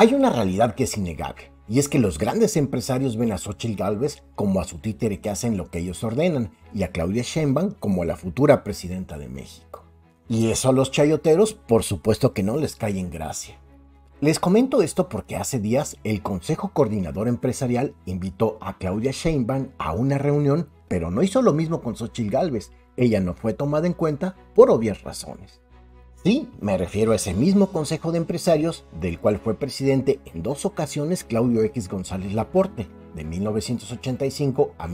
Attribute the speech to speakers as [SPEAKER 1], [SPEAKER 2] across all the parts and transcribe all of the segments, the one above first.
[SPEAKER 1] Hay una realidad que es innegable, y es que los grandes empresarios ven a Xóchitl Gálvez como a su títere que hacen lo que ellos ordenan, y a Claudia Sheinbaum como la futura presidenta de México. Y eso a los chayoteros, por supuesto que no les cae en gracia. Les comento esto porque hace días el Consejo Coordinador Empresarial invitó a Claudia Sheinbaum a una reunión, pero no hizo lo mismo con Xóchitl Gálvez. Ella no fue tomada en cuenta por obvias razones. Sí, me refiero a ese mismo Consejo de Empresarios, del cual fue presidente en 2 ocasiones Claudio X González Laporte, de 1985 a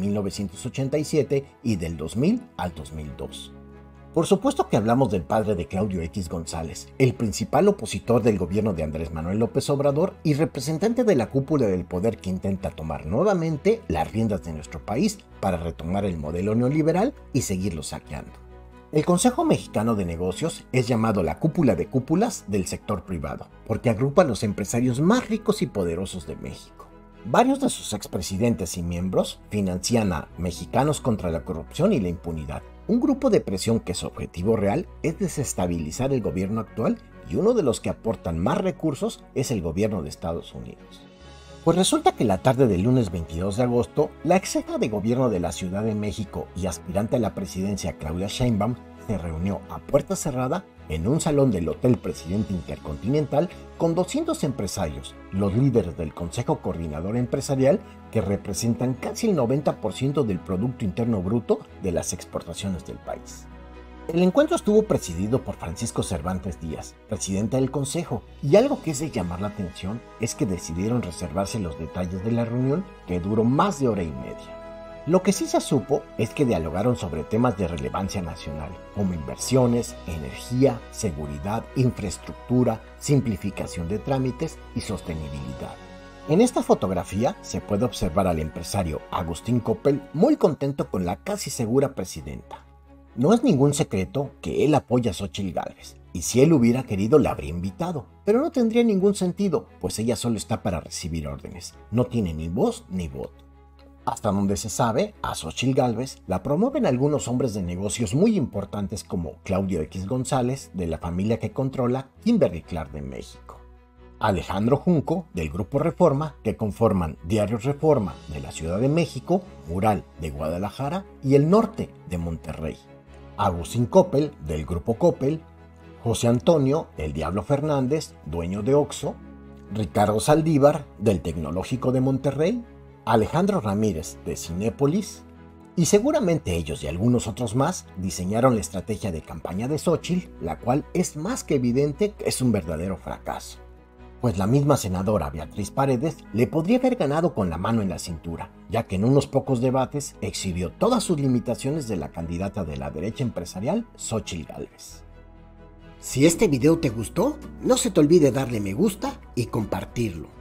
[SPEAKER 1] 1987 y del 2000 al 2002. Por supuesto que hablamos del padre de Claudio X González, el principal opositor del gobierno de Andrés Manuel López Obrador y representante de la cúpula del poder que intenta tomar nuevamente las riendas de nuestro país para retomar el modelo neoliberal y seguirlo saqueando. El Consejo Mexicano de Negocios es llamado la cúpula de cúpulas del sector privado, porque agrupa a los empresarios más ricos y poderosos de México. Varios de sus expresidentes y miembros financian a Mexicanos contra la Corrupción y la Impunidad, un grupo de presión que su objetivo real es desestabilizar el gobierno actual, y uno de los que aportan más recursos es el gobierno de Estados Unidos. Pues resulta que la tarde del lunes 22 de agosto, la ex jefa de gobierno de la Ciudad de México y aspirante a la presidencia Claudia Sheinbaum se reunió a puerta cerrada en un salón del Hotel Presidente Intercontinental con 200 empresarios, los líderes del Consejo Coordinador Empresarial, que representan casi el 90% del Producto Interno Bruto de las exportaciones del país. El encuentro estuvo presidido por Francisco Cervantes Díaz, presidente del Consejo, y algo que es de llamar la atención es que decidieron reservarse los detalles de la reunión, que duró más de hora y media. Lo que sí se supo es que dialogaron sobre temas de relevancia nacional, como inversiones, energía, seguridad, infraestructura, simplificación de trámites y sostenibilidad. En esta fotografía se puede observar al empresario Agustín Coppel muy contento con la casi segura presidenta. No es ningún secreto que él apoya a Xóchitl Gálvez, y si él hubiera querido la habría invitado, pero no tendría ningún sentido, pues ella solo está para recibir órdenes, no tiene ni voz ni voto. Hasta donde se sabe, a Xóchitl Gálvez la promueven algunos hombres de negocios muy importantes como Claudio X González, de la familia que controla Kimberly-Clark de México, Alejandro Junco, del Grupo Reforma, que conforman Diario Reforma de la Ciudad de México, Mural de Guadalajara y El Norte de Monterrey, Agustín Coppel, del Grupo Coppel, José Antonio El Diablo Fernández, dueño de Oxxo, Ricardo Saldívar, del Tecnológico de Monterrey, Alejandro Ramírez, de Cinépolis, y seguramente ellos y algunos otros más diseñaron la estrategia de campaña de Xóchitl, la cual es más que evidente que es un verdadero fracaso. Pues la misma senadora Beatriz Paredes le podría haber ganado con la mano en la cintura, ya que en unos pocos debates exhibió todas sus limitaciones de la candidata de la derecha empresarial, Xóchitl Gálvez. Si este video te gustó, no se te olvide darle me gusta y compartirlo.